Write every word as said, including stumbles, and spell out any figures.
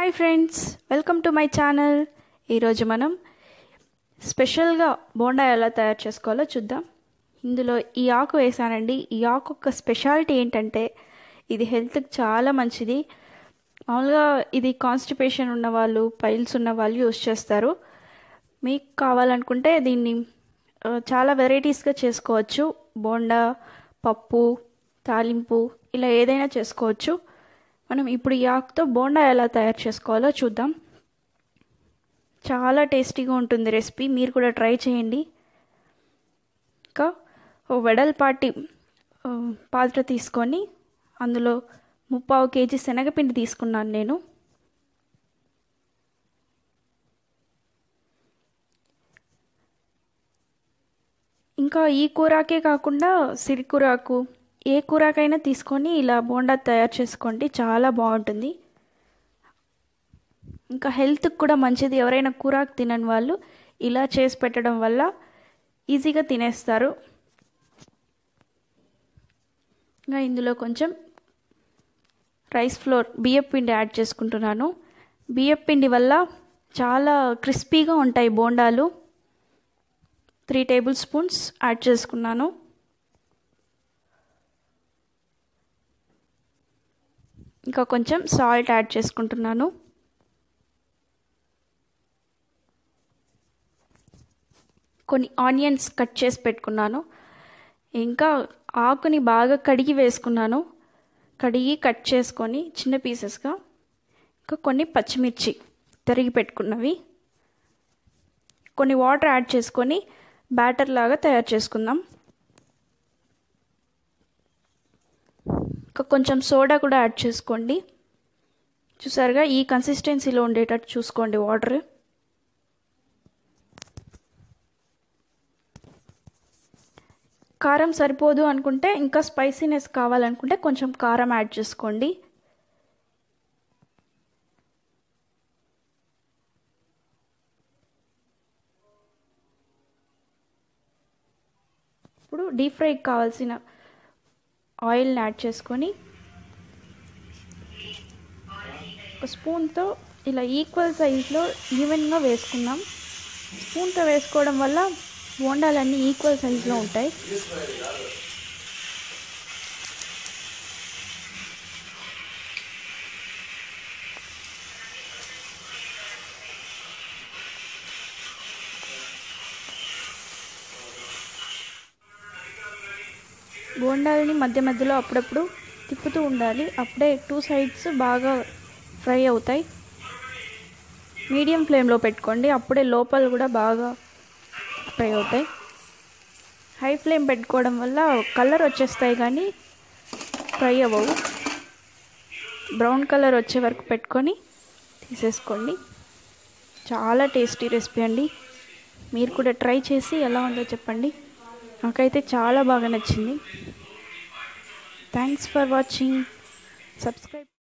Hi friends, welcome to my channel. ఈరోజు మనం స్పెషల్గా బోండా ఎలా తయారు చేసుకోవాలో చూద్దాం. ఇందులో ఈ ఆకు వేసానండి. ఈ ఆకు యొక్క స్పెషాలిటీ ఏంటంటే ఇది హెల్త్కి చాలా మంచిది. మామూలుగా ఇది కాన్స్టిపేషన్ ఉన్నవాళ్ళు, పైల్స్ ఉన్న వాళ్ళు యూస్ చేస్తారు. మీకు కావాలనుకుంటే దీన్ని చాలా వెరైటీస్గా చేసుకోవచ్చు. బోండా, పప్పు, తాలింపు ఇలా ఏదైనా చేసుకోవచ్చు. మనం ఇప్పుడు ఈ ఆకుతో బోండా ఎలా తయారు చేసుకోవాలో చూద్దాం. చాలా టేస్టీగా ఉంటుంది రెసిపీ, మీరు కూడా ట్రై చేయండి. ఇంకా ఓ వెడల్పాటి పాత్ర తీసుకొని అందులో ముప్పావు కేజీ శనగపిండి తీసుకున్నాను నేను. ఇంకా ఈ కూరకే కాకుండా సిరికూరాకు, ఏ కూరకైనా తీసుకొని ఇలా బోండా తయారు చేసుకోండి, చాలా బాగుంటుంది. ఇంకా హెల్త్కి కూడా మంచిది. ఎవరైనా కూరాకు తినని వాళ్ళు ఇలా చేసి పెట్టడం వల్ల ఈజీగా తినేస్తారు. ఇంకా ఇందులో కొంచెం రైస్ ఫ్లోర్, బియ్యపు పిండి యాడ్ చేసుకుంటున్నాను. బియ్యపు పిండి వల్ల చాలా క్రిస్పీగా ఉంటాయి బోండాలు. త్రీ టేబుల్ స్పూన్స్ యాడ్ చేసుకున్నాను. ఇంకా కొంచెం సాల్ట్ యాడ్ చేసుకుంటున్నాను. కొన్ని ఆనియన్స్ కట్ చేసి పెట్టుకున్నాను. ఇంకా ఆకుని బాగా కడిగి వేసుకున్నాను. కడిగి కట్ చేసుకొని చిన్న పీసెస్గా. ఇంకా కొన్ని పచ్చిమిర్చి తరిగి పెట్టుకున్నవి. కొన్ని వాటర్ యాడ్ చేసుకొని బ్యాటర్ లాగా తయారు చేసుకుందాం. ఇంకా కొంచెం సోడా కూడా యాడ్ చేసుకోండి. చూసారుగా, ఈ కన్సిస్టెన్సీలో ఉండేటట్టు చూసుకోండి వాటర్. కారం సరిపోదు అనుకుంటే, ఇంకా స్పైసీనెస్ కావాలనుకుంటే కొంచెం కారం యాడ్ చేసుకోండి. ఇప్పుడు డీప్ ఫ్రైకి కావాల్సిన ఆయిల్ని యాడ్ చేసుకొని ఒక స్పూన్తో ఇలా ఈక్వల్ సైజ్లో ఈవెన్గా వేసుకుందాం. స్పూన్తో వేసుకోవడం వల్ల బోండాలన్నీ ఈక్వల్ సైజులో ఉంటాయి. బోండాలని మధ్య మధ్యలో అప్పుడప్పుడు తిప్పుతూ ఉండాలి. అప్పుడే టూ సైడ్స్ బాగా ఫ్రై అవుతాయి. మీడియం ఫ్లేమ్లో పెట్టుకోండి, అప్పుడే లోపల కూడా బాగా ఫ్రై అవుతాయి. హై ఫ్లేమ్ పెట్టుకోవడం వల్ల కలర్ వచ్చేస్తాయి కానీ ఫ్రై అవ్వవు. బ్రౌన్ కలర్ వచ్చే వరకు పెట్టుకొని తీసేసుకోండి. చాలా టేస్టీ రెసిపీ అండి. మీరు కూడా ట్రై చేసి ఎలా ఉందో చెప్పండి. నాకైతే చాలా బాగా నచ్చింది. Thanks for watching. సబ్స్క్రైబ్.